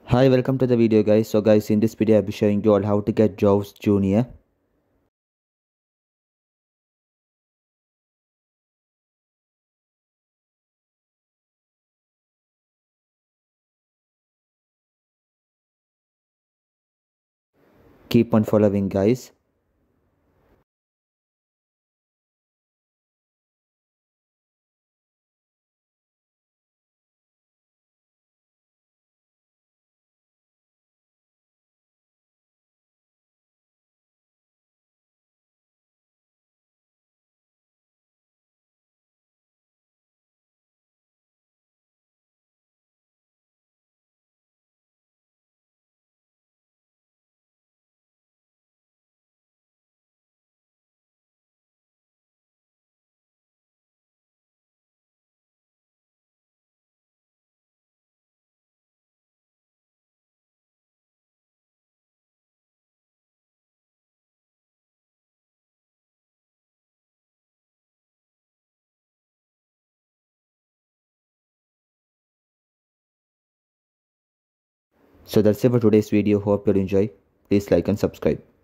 Hi, welcome to the video guys. So guys, in this video I'll be showing you all how to get Jaws Junior. Keep on following guys. So that's it for today's video. Hope you'll enjoy. Please like and subscribe.